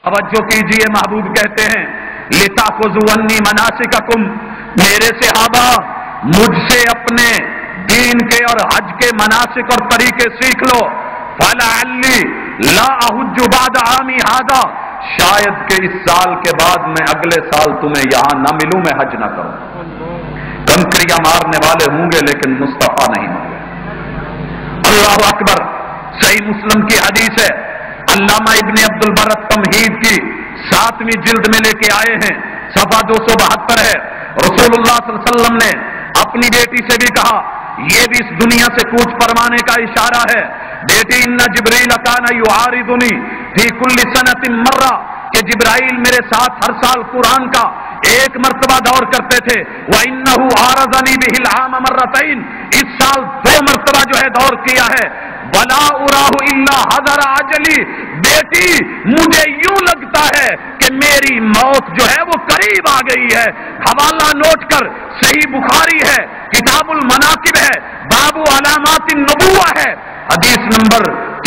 توجہ کیجئے، محبوب کہتے ہیں لِتَأْخُذُوا عَنِّي مَنَاسِكَكُمْ، میرے صحابہ مجھ سے اپنے دین کے اور حج کے مناسک اور طریقے سیکھ لو. فَلَعَلِّي لَا أَحُجُّ بَعْدَ عَامِي هَذَا، شاید کہ اس سال کے بعد میں اگلے سال تمہیں یہاں نہ ملوں، میں حج نہ کروں. کنکریاں مارنے والے ہوں گے لیکن مصطفیٰ نہیں ہوں گے. اللہ اکبر. صحیح مسلم کی حدیث ہے، علامہ ابن عبد البر تمہید کی 7ویں جلد میں لے کے آئے ہیں، صفحہ 272 ہے. رسول اللہ صلی اللہ علیہ وسلم نے اپنی بیٹی سے بھی کہا، یہ بھی اس دنیا سے کوچ فرمانے کا اشارہ ہے، بیٹی ان جبریل کان یعارضنی فی کل سنۃ مرہ، کہ جبرائیل میرے ساتھ ہر سال قرآن کا ایک مرتبہ دور کرتے تھے. وَإِنَّهُ عَارَضَنِي بِهِ الْعَامَ مَرَّتَيْنِ، اس سال 2 مرتبہ جو ہے دور کیا ہے. وَلَا أُرَاهُ إِلَّا حَذَرَ عَجَلِي، بیٹی مجھے یوں لگتا ہے کہ میری موت جو ہے وہ قریب آ گئی ہے. حوالہ نوٹ کر، صحیح بخاری ہے، کتاب المناقب ہے، باب علامات النبوہ ہے، حدیث نمبر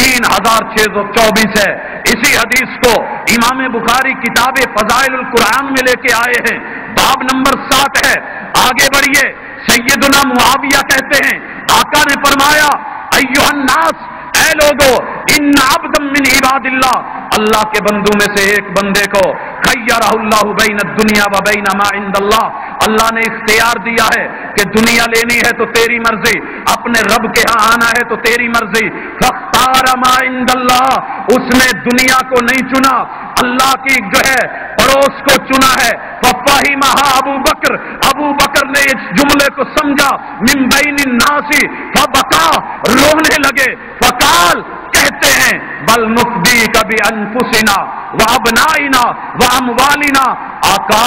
3624 ہے. اسی حدیث کو امام بخاری کتاب فضائل القرآن میں لے کے آئے ہیں، باب نمبر 7 ہے. آگے بڑھیے. سیدنا معاویہ کہتے ہیں آقا نے فرمایا ایھا الناس، اے لوگو، ان عبدا من عباد اللہ، اللہ کے بندوں میں سے ایک بندے کو خیرہ اللہ بین الدنیا و بین ما عند اللہ، اللہ نے اختیار دیا ہے کہ دنیا لینی ہے تو تیری مرضی، اپنے رب کے ہاں آنا ہے تو تیری مرضی. فاختار ما عند اللہ، اس نے دنیا کو نہیں چنا، اللہ کی جو ہے پڑوس کو چنا ہے. ففہمھا ابو بکر، ابو بکر نے اس جملے کو سمجھا. من بین الناس فبکا، رونے لگے. فقال، کہتے ہیں بل نفدیک بانفسنا وابنائنا واموالنا، آقا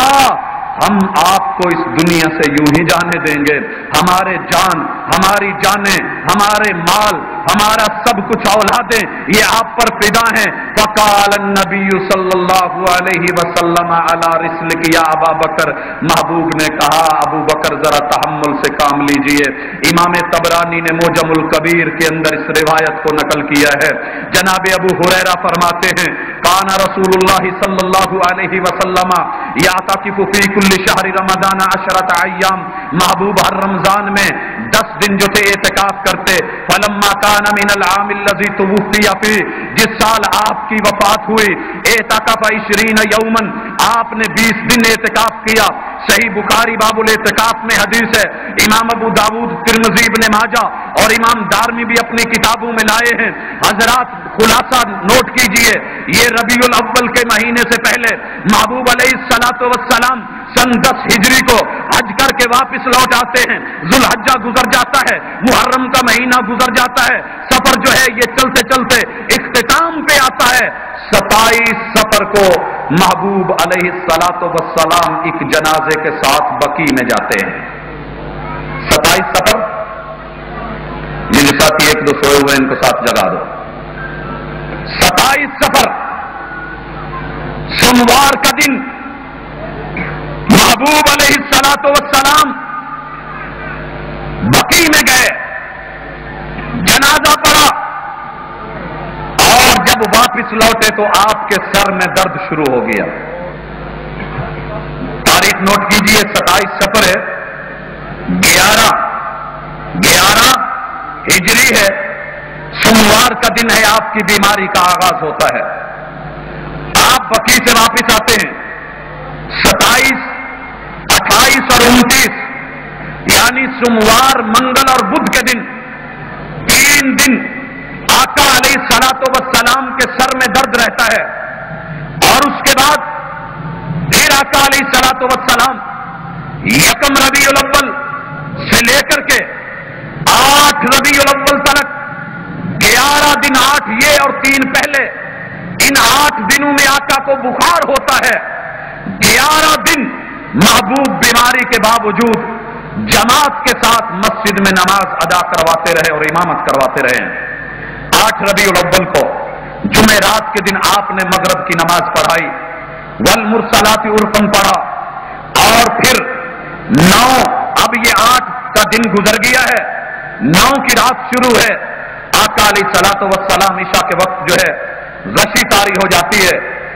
ہم آپ کو اس دنیا سے یوں ہی جانے دیں گے، ہمارے جان، ہماری جانیں، ہمارے مال، ہمارا سب کچھ اولادیں یہ آپ پر فدا ہیں. فقال النبی صلی اللہ علیہ وسلم علی رسلک یا ابا بکر، محبوب نے کہا ابو بکر ذرا تحمل سے کام لیجئے. امام طبرانی نے موجم الکبیر کے اندر اس روایت کو نقل کیا ہے. جناب ابو ہریرہ فرماتے ہیں کان رسول اللہ صلی اللہ علیہ وسلم یعتکف فی کل شہر رمضان 10 ایام، محبوب ہر رمضان میں 10 دن جو تھے اعتکاف کرتے. فلما کان من العام الذی توفی فیہ، جس سال آپ کی وفات ہوئی، اعتکف 20 یوما، آپ نے 20 دن اعتکاف کیا. صحیح بخاری باب الاعتکاف میں حدیث ہے. امام ابو داؤد، ترمذی، ابن ماجہ اور امام دارمی بھی اپنی کتابوں میں لائے ہیں. حضرات خلاصہ نوٹ کیجئے، یہ ربیع الاول کے مہینے سے پہلے محبوب علیہ الصلوۃ والسلام سن 10 ہجری کو حج کر کے واپس لوٹ آتے ہیں. ذوالحجہ گزر جاتا ہے، محرم کا مہینہ گزر جاتا ہے، سفر جو ہے یہ چلتے چلتے اختتام پہ آتا ہے. 27 سفر کو محبوب علیہ الصلوۃ والسلام ایک جنازے کے ساتھ بقیع میں جاتے ہیں. 27 سفر، جن ساتھی 1-2 سوئے ہوئے ان کو ساتھ جگا دو. 27 سفر، سوموار کا دن محبوب علیہ الصلوۃ والسلام بقیع میں گئے، جنازہ پڑا، اور جب واپس لوٹے تو آپ کے سر میں درد شروع ہو گیا. تاریخ نوٹ کیجئے، 27 سفر ہے، 11 ہجری ہے، سوموار کا دن ہے، آپ کی بیماری کا آغاز ہوتا ہے. آپ بقیع سے واپس آتے ہیں. 27، 28 اور 29 یعنی سوموار، منگل اور بدھ کے دن 3 دن آقا علیہ الصلوۃ والسلام کے سر میں درد رہتا ہے. اور اس کے بعد پھر آقا علیہ الصلوۃ والسلام 1 ربیع الاول سے لے کر کے 8 ربیع الاول تک 11 دن، 8 یہ اور 3 پہلے، ان 8 دنوں میں آقا کو بخار ہوتا ہے. 11 دن محبوب بیماری کے باوجود جماعت کے ساتھ مسجد میں نماز ادا کرواتے رہے اور امامت کرواتے رہے. 8 ربیع الاول کو جمعرات کے دن آپ نے مغرب کی نماز پڑھائی، والمرسلات عرفا پڑھا، اور پھر 9، اب یہ 8 کا دن گزر گیا ہے، 9 کی رات شروع ہے. آقا علیہ الصلوۃ والسلام عشاء کے وقت جو ہے غشی طاری ہو جاتی ہے. عشاء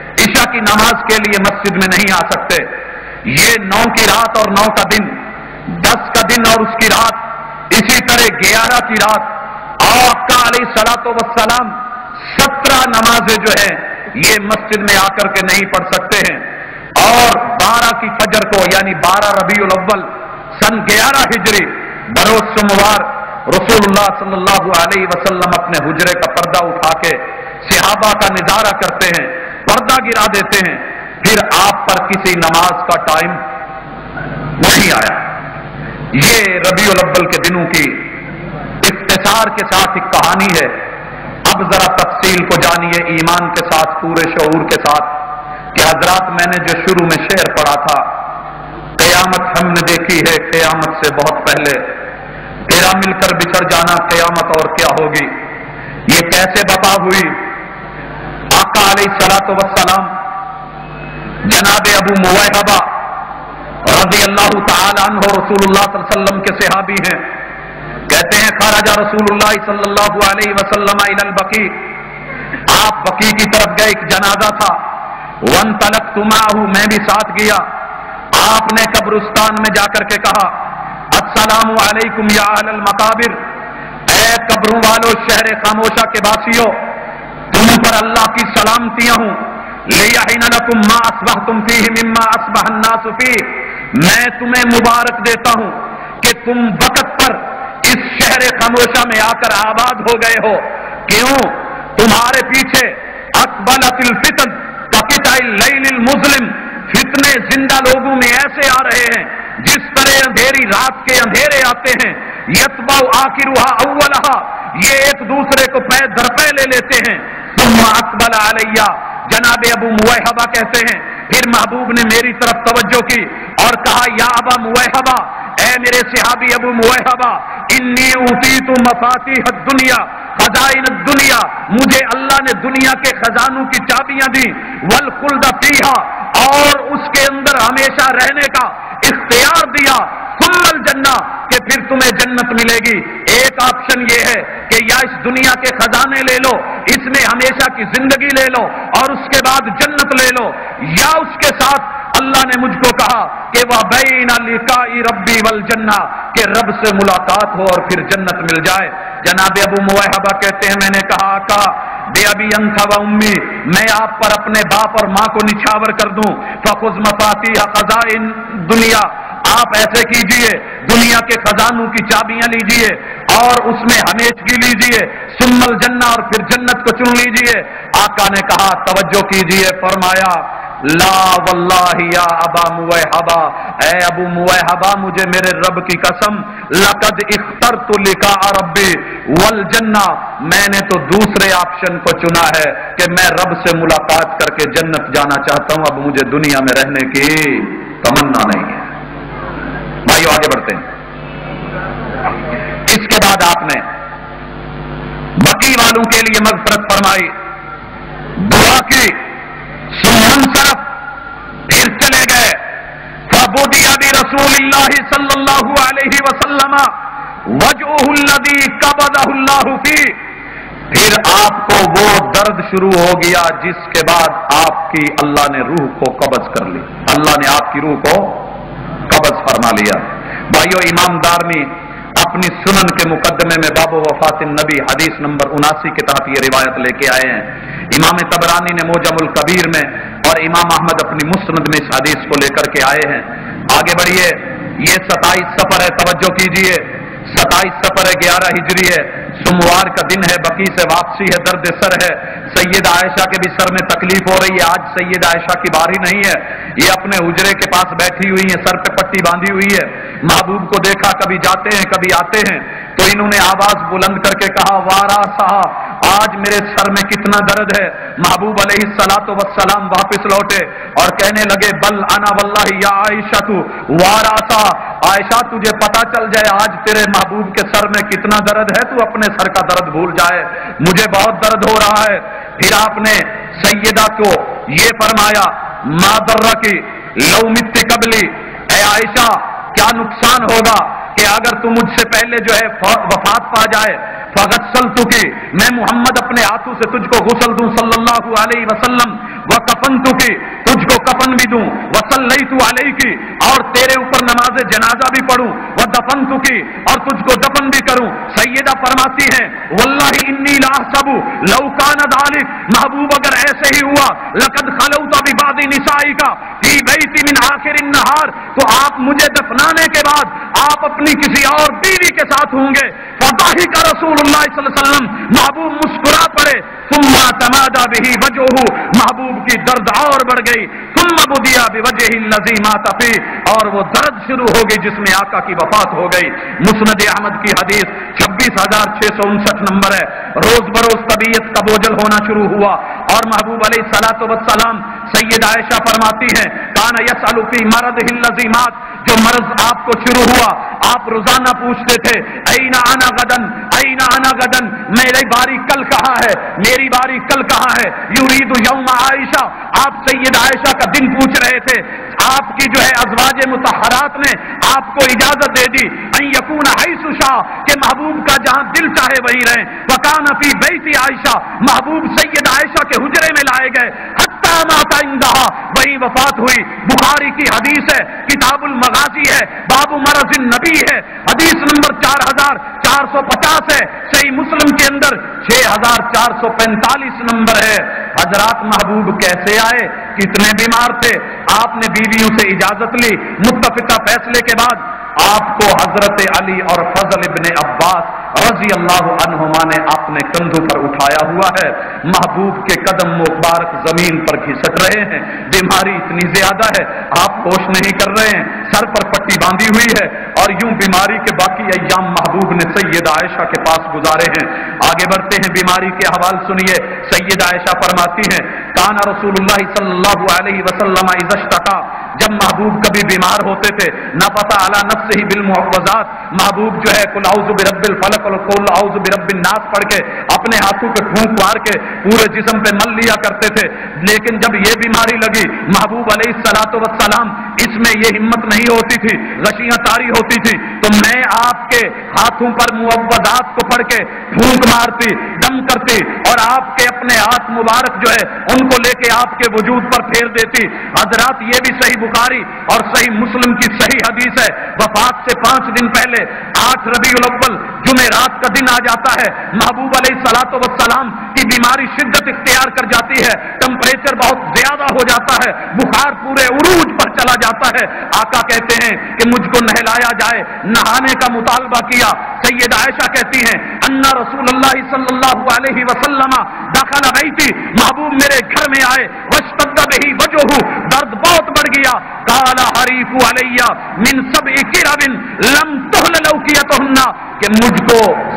की नमाज के लिए मस्जिद में नहीं आ सकते। ये 9 की रात और 9 का दिन, 10 का दिन और उसकी रात, इसी तरह 11 की रात आका अलैहिस्सलातु वस्सलाम 17 नमाजें जो है ये मस्जिद में आकर के नहीं पढ़ सकते हैं। और 12 की फजर को यानी 12 रबीउल अव्वल सन 11 हिजरी बरोज सोमवार रसूलुल्लाह सल्लल्लाहु अलैहि वसल्लम अपने हुजरे का पर्दा उठा के सहाबा का निजारा करते हैं, पर्दा गिरा देते हैं, फिर आप पर किसी नमाज का टाइम नहीं आया। ये रबीउल अव्वल के दिनों की इख्तिसार के साथ एक कहानी है। अब जरा तफसील को जानिए ईमान के साथ, पूरे शऊर के साथ कि हजरात मैंने जो शुरू में शेर पढ़ा था, क़यामत हमने देखी है क़यामत से बहुत पहले, तेरा मिलकर बिछड़ जाना क़यामत और क्या होगी, ये कैसे बता हुई। आका अलैहिस्सलातु वस्सलाम जनाब अबू मुवैहबा रज़ियल्लाहु तआला अन्हु रसूलुल्लाह सल्लल्लाहु अलैहि वसल्लम के सहाबी हैं। कहते हैं खरजा रसूलुल्लाह सल्लल्लाहु अलैहि वसल्लम इलल बकी, आप बकी की तरफ गए, एक जनाजा था। वंतलक्तु माहू, मैं भी साथ गया। आपने कब्रिस्तान में जाकर के कहा अस्सलामु अलैकुम या अहलल मकाबिर, ऐ कब्रों वालों, शहर खामोशा के वासियों, तुम पर अल्लाह की सलामतियां हूं। लियहिन लकुम मा अस्बहतुम फीहि मिम्मा अस्बह अन्नास फीहि, मैं तुम्हें मुबारक देता हूं कि तुम वक्त पर इस शहर खामोशा में आकर आबाद हो गए हो। क्यों? तुम्हारे पीछे अकबलतिल फितन कक़िताइल लैलिल मुज़लिम, फितने जिंदा लोगों में ऐसे आ रहे हैं जिस तरह अंधेरी रात के अंधेरे आते हैं। यतबाउ आखिरुहा अव्वलहा, ये एक दूसरे को पै दर पै ले लेते हैं। सुम्मा अक़बल अलैया, जनाब अबू मुवैहबा कहते हैं फिर महबूब ने मेरी तरफ तवज्जो की और कहा या अबा मुवैहबा, ऐ मेरे सहाबी अबू मुवैहबा, इन्नी ऊतीतु मफातीह दुनिया खजाइन दुनिया, मुझे अल्लाह ने दुनिया के खजानों की चाबियां दी। वल खुल्द फीहा, और उसके अंदर हमेशा रहने का इख्तियार दिया। सुम्मल जन्ना, कि फिर तुम्हें जन्नत मिलेगी। एक ऑप्शन ये है कि या इस दुनिया के खजाने ले लो, इसमें हमेशा की जिंदगी ले लो और उसके बाद जन्नत ले लो, या उसके साथ अल्लाह ने मुझको कहा कि वह बैन लिकाई रब्बी वल जन्ना, कि रब से मुलाकात हो और फिर जन्नत मिल जाए। जनाब अबू मुवैहबा कहते हैं मैंने कहा आका बे अबी अंथा व उम्मी, मैं आप पर अपने बाप और मां को निछावर कर दूं। फखुज़ मफातीह खज़ाइन दुनिया, आप ऐसे कीजिए दुनिया के खजानों की चाबियां लीजिए और उसमें हमेशगी लीजिए। सुम्मल जन्ना, और फिर जन्नत को चुन लीजिए। आका ने कहा तवज्जो कीजिए, फरमाया ला वल्लाहि या अबा मुवैहबा, ऐ अबू मुवैहबा मुझे मेरे रब की कसम, लक़द इख्तरतु लिका रब्बी वल जन्ना, मैंने तो दूसरे ऑप्शन को चुना है कि मैं रब से मुलाकात करके जन्नत जाना चाहता हूं, अब मुझे दुनिया में रहने की तमन्ना नहीं है। भाइयों आगे बढ़ते हैं। इसके बाद आपने बकी वालों के लिए मग़फ़िरत फरमाई, दुआ की, सुमंसरफ, फिर चले गए। फबुदिया बि रसूलिल्लाहि सल्लल्लाहु अलैहि वसल्लम वजहुल्लज़ी कबदहुल्लाहु फी, फिर आपको वो दर्द शुरू हो गया जिसके बाद आपकी अल्लाह ने रूह को कब्ज़ कर ली। अल्लाह ने आपकी रूह को कब्ज़ फरमा लिया। भाइयों, इमाम दारमी अपनी सुनन के मुकदमे में बाबो वफातिन नबी हदीस नंबर 79 के तहत ये रिवायत लेके आए हैं। इमाम तबरानी ने मोजमुल कबीर में और इमाम अहमद अपनी मुस्नद में इस हदीस को लेकर के आए हैं। आगे बढ़िए, ये 27 सफर है, तवज्जो कीजिए, 27 सफर है, 11 हिजरी है, सोमवार का दिन है, बकी से वापसी है, दर्द सर है। सैयद आयशा के भी सर में तकलीफ हो रही है। आज सैयद आयशा की बारी नहीं है, ये अपने हुजरे के पास बैठी हुई है, सर पे पट्टी बांधी हुई है। महबूब को देखा, कभी जाते हैं कभी आते हैं, तो इन्होंने आवाज बुलंद करके कहा वारा साहा, आज मेरे सर में कितना दर्द है। महबूब अलैहिस्सलातु वस्सलाम वापस लौटे और कहने लगे बल अना वल्लाहि या आयशा तू वारा सा, आयशा तुझे पता चल जाए आज तेरे महबूब के सर में कितना दर्द है, तू अपने सर का दर्द भूल जाए, मुझे बहुत दर्द हो रहा है। फिर आपने सैयदा को ये फरमाया मादर्रा की लौमित्ति कबली, ऐ आयशा क्या नुकसान होगा कि अगर तू मुझसे पहले जो है वफात पा जाए। फगस्सलतुकी, मैं मोहम्मद अपने हाथों से तुझको गुस्ल दूं सल्लल्लाहु अलैहि वसल्लम, व कफनतुकी, तुझको कफन भी दूं, व सल्लैतु अलैकी, और तेरे ऊपर नमाज जनाजा भी पढ़ूं, व दफनतुकी, और तुझको दफन भी करूं। सैयदा फरमाती हैं वल्लाहि इन्नी ला अहसबु लौ कान दालिक, महबूब अगर ऐसे ही हुआ, लकद खलौता बिबादी निसाइका फी बैती मिन आखिर नहार, तो आप मुझे दफनाने के बाद आप अपनी किसी और बीवी के साथ होंगे। फदाहिका रसूलुल्लाह सल्लल्लाहु अलैहि वसल्लम, महबूब मुस्कुरा पड़े। सुम्मा तमादा बिही वजहू, महबूब की दर्द और बढ़ गई। सुम्मा बुदिया बिवजहिल लज़ी माता फी, और वो दर्द शुरू हो गई जिसमें आका की वफात हो गई। मुस्नद अहमद की हदीस 26,659 नंबर है। रोज बरोज तबीयत का बोझल होना शुरू हुआ और महबूब अलैहिस्सलातु वस्सलाम, सैयद आयशा फरमाती हैं काना यसअलु फी मरदिहिल लज़ी मात, जो मर्ज आपको शुरू हुआ आप रोजाना पूछते थे ऐना आना गदन, ऐना आना गदन, मेरी बारी कल कहाँ है, मेरी बारी कल कहाँ है। युरीदु यौम आयशा, आप सैयद आयशा का दिन पूछ रहे थे। आपकी जो है अज़वाज मुतहरात ने आपको इजाजत दे दी अन यकून हैसु शाह, के महबूब का जहां दिल चाहे वहीं रहे। वकाना फी बैती आयशा, महबूब सैयद आयशा के हुजरे में लाए गए। हत्ता माता इंदहा, वहीं वफात हुई। बुखारी की हदीस है, किताबुल मगाजी है, बाबू मरज़िन नबी है, हदीस नंबर 4450 है। सही मुस्लिम के अंदर 6445 नंबर है। हजरात महबूब कैसे आए, कितने बीमार थे, आपने बीवियों से इजाजत ली। मुत्तफिका फैसले के बाद आपको हजरत अली और फजल इब्ने अब्बास रजी अल्लाह अन्हुमा ने अपने कंधों पर उठाया हुआ है। महबूब के कदम मुबारक जमीन पर घिसट रहे हैं। बीमारी इतनी ज्यादा है आप होश नहीं कर रहे हैं, सर पर पट्टी बांधी हुई है, और यूं बीमारी के बाकी अय्याम महबूब ने सैयद आयशा के पास गुजारे हैं। आगे बढ़ते हैं, बीमारी के हवाल सुनिए। सैयद आयशा फरमाती हैं काना रसूलुल्लाह सल्लल्लाहु अलैहि वसल्लम इज़श्तका, जब महबूब कभी बीमार होते थे, नफसा अला नफ्सिही बिल मुअव्वज़ात, महबूब जो है कुल औज़ु बिरब्बिल फलक और कुल औज़ु बिरब्बिन नास पढ़ के अपने हाथों के फूंक मार के पूरे जिस्म पे मल लिया करते थे। लेकिन जब ये बीमारी लगी महबूब अलैहिस्सलातु वस्सलाम, इसमें ये हिम्मत नहीं होती थी, गशियां तारी होती थी, तो मैं आपके हाथों पर मुअव्वज़ात को पढ़ के फूंक मारती, दम करती, और आपके अपने हाथ मुबारक जो है उनको लेके आपके वजूद पर फेर देती। हजरात ये भी सही बुखारी और सही मुस्लिम की सही हदीस है। वफात से 5 दिन पहले 8 रबीउल अव्वल जुमेरात का दिन आ जाता है। महबूब अलैहिस्सलातु वस्सलाम की बीमारी शिद्दत इख्तियार कर जाती है, टेम्परेचर बहुत ज्यादा हो जाता है, बुखार पूरे उरूज पर चला जाता है। आका कहते हैं कि मुझको नहलाया जाए, नहाने का मुतालबा किया। सैयद आयशा कहती हैं अन्ना रसूलुल्लाह सल्लल्लाहु अलैहि वसल्लम दखल बैती, महबूब मेरे घर में आए। वश्तद्द बिही वजहू, दर्द बहुत बढ़ गया। काला हरीफु अलैया मिन सब'i किरबिन लम तुहल लौकियतहुन्ना, कि मुझको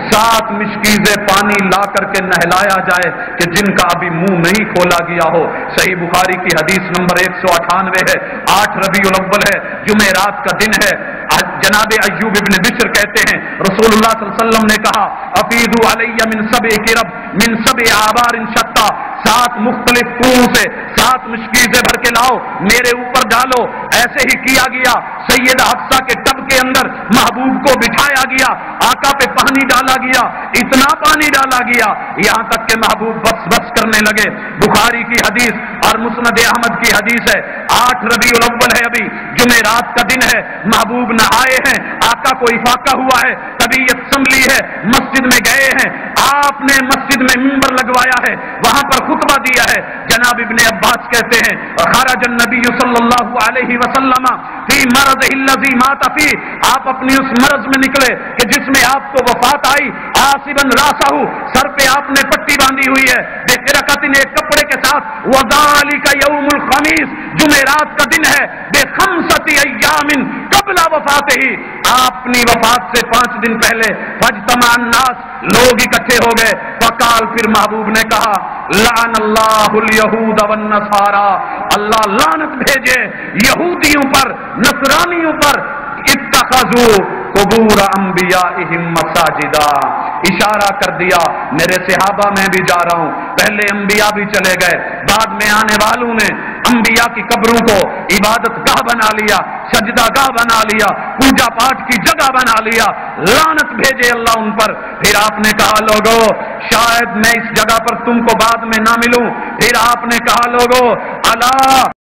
7 मिश्कीज़े पानी ला करके नहलाया जाए कि जिनका अभी मुंह नहीं खोला गया हो। सही बुखारी की हदीस नंबर 198 है। 8 रबीउल अव्वल है, जुमेरात का दिन है। जनाब अय्यूब इब्न बिश्र कहते हैं रसूलुल्लाह सल्लल्लाहु अलैहि वसल्लम ने कहा अफीदु अलैया मिन सब'i किरब मिन सब'i आबारिन शत्ता, 7 मुख्तलिफ कुओं से 7 मिश्कीज़े भर के लाओ, मेरे ऊपर डालो। ऐसे ही किया गया। सैयदा हफ्सा के टब के अंदर महबूब को बिठाया गया, आका पे पानी डाला गया, इतना पानी डाला गया यहां तक के महबूब बस बस करने लगे। बुखारी की हदीस और मुस्नद अहमद की हदीस है। 8 रबीउल अव्वल है, अभी जुमेरात का दिन है, महबूब नहाए हैं, आका को इफाका हुआ है, तबीयत संभली है, मस्जिद में गए हैं, आपने मस्जिद में मिंबर लगवाया है, वहां पर खुतबा दिया है। जनाब इब्ने अब्बास कहते हैं खरजन नबी सल्लल्लाहु अलैहि वसल्लम फी मरज़िही लज़ी मात फी, आप अपनी उस मर्ज में निकले कि जिसमें आपको वफात आई। आसिबन रासहू, सर पे आपने पट्टी बांधी हुई है, बेखरकतिन एक कपड़े के साथ। वज़ालिका यौमुल खमीस, जुमेरात का दिन है। बेखमसति अय्यामिन क़ब्ला वफ़ातिही, अपनी वफात से 5 दिन पहले फज्तमान नास, लोग इकट्ठे हो गए। वकाल, फिर महबूब ने कहा लानल्लाहुल यहूद वन नसारा, अल्लाह लानत भेजे यहूदियों पर, नसरानियों पर। इत्तखज़ू कुबूर अंबियाइहिम मसाजिदा, इशारा कर दिया मेरे सहाबा मैं भी जा रहा हूं। पहले अंबिया भी चले गए, बाद में आने वालों ने انبیاء کی قبروں کو عبادت گاہ بنا لیا، سجدہ گاہ بنا لیا، پوجا پاٹ کی جگہ بنا لیا، لعنت بھیجے اللہ ان پر۔ پھر آپ نے کہا لوگو شاید میں اس جگہ پر تم کو بعد میں نہ ملوں، پھر آپ نے کہا لوگو الا